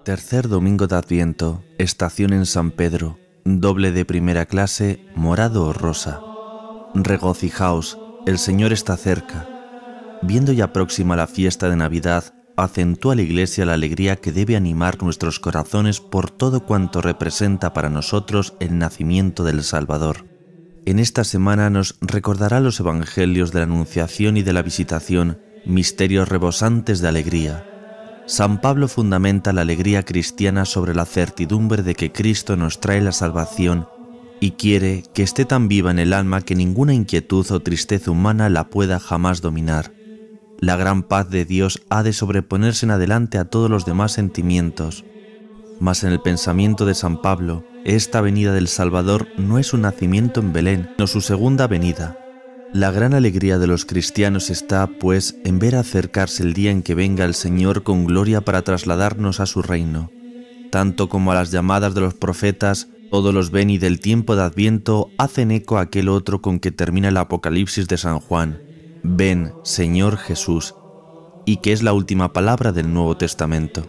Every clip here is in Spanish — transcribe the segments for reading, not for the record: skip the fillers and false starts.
Tercer domingo de Adviento, estación en San Pedro, doble de primera clase, morado o rosa. Regocijaos, el Señor está cerca. Viendo ya próxima la fiesta de Navidad, acentúa la Iglesia la alegría que debe animar nuestros corazones por todo cuanto representa para nosotros el nacimiento del Salvador. En esta semana nos recordará los evangelios de la Anunciación y de la Visitación, misterios rebosantes de alegría. San Pablo fundamenta la alegría cristiana sobre la certidumbre de que Cristo nos trae la salvación y quiere que esté tan viva en el alma que ninguna inquietud o tristeza humana la pueda jamás dominar. La gran paz de Dios ha de sobreponerse en adelante a todos los demás sentimientos. Mas en el pensamiento de San Pablo, esta venida del Salvador no es su nacimiento en Belén, sino su segunda venida. La gran alegría de los cristianos está, pues, en ver acercarse el día en que venga el Señor con gloria para trasladarnos a su reino. Tanto como a las llamadas de los profetas, todos los veni del tiempo de Adviento hacen eco a aquel otro con que termina el Apocalipsis de San Juan: «Ven, Señor Jesús», y que es la última palabra del Nuevo Testamento.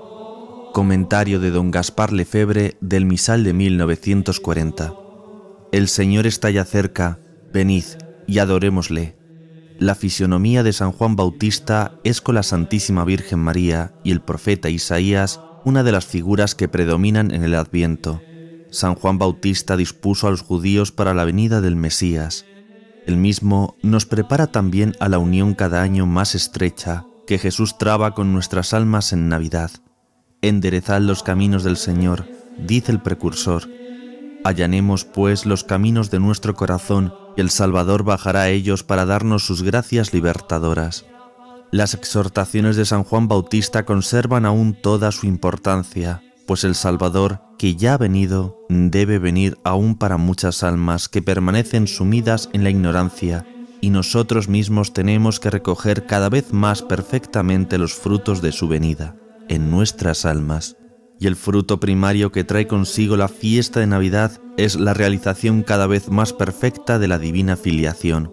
Comentario de don Gaspar Lefebvre del Misal de 1940. El Señor está ya cerca, venid y adorémosle. La fisionomía de San Juan Bautista es con la Santísima Virgen María y el profeta Isaías una de las figuras que predominan en el Adviento. San Juan Bautista dispuso a los judíos para la venida del Mesías. El mismo nos prepara también a la unión cada año más estrecha que Jesús traba con nuestras almas en Navidad. Enderezad los caminos del Señor, dice el precursor. Allanemos, pues, los caminos de nuestro corazón, y el Salvador bajará a ellos para darnos sus gracias libertadoras. Las exhortaciones de San Juan Bautista conservan aún toda su importancia, pues el Salvador, que ya ha venido, debe venir aún para muchas almas que permanecen sumidas en la ignorancia, y nosotros mismos tenemos que recoger cada vez más perfectamente los frutos de su venida en nuestras almas. Y el fruto primario que trae consigo la fiesta de Navidad es la realización cada vez más perfecta de la divina filiación.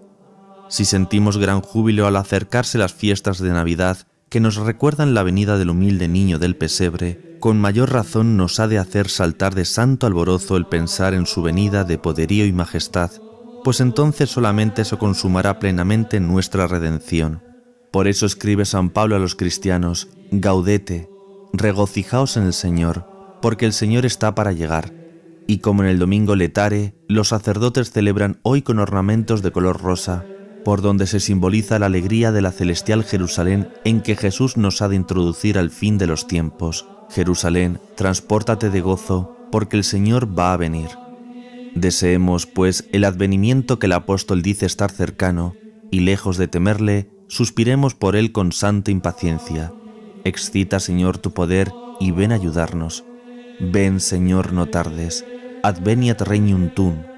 Si sentimos gran júbilo al acercarse las fiestas de Navidad, que nos recuerdan la venida del humilde niño del pesebre, con mayor razón nos ha de hacer saltar de santo alborozo el pensar en su venida de poderío y majestad, pues entonces solamente se consumará plenamente nuestra redención. Por eso escribe San Pablo a los cristianos: «Gaudete, regocijaos en el Señor, porque el Señor está para llegar». Y como en el domingo letare, los sacerdotes celebran hoy con ornamentos de color rosa, por donde se simboliza la alegría de la celestial Jerusalén en que Jesús nos ha de introducir al fin de los tiempos. Jerusalén, transpórtate de gozo, porque el Señor va a venir. Deseemos, pues, el advenimiento que el apóstol dice estar cercano, y lejos de temerle, suspiremos por él con santa impaciencia. Excita, Señor, tu poder, y ven a ayudarnos. Ven, Señor, no tardes. Adveniat regnum tuum.